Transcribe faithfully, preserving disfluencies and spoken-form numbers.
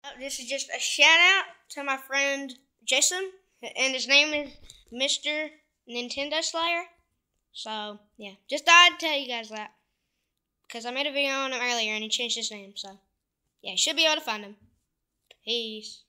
This is just a shout out to my friend Jason, and his name is Mister Nintendo Slayer. So, yeah, just thought I'd tell you guys that, because I made a video on him earlier and he changed his name. So, yeah, you should be able to find him. Peace.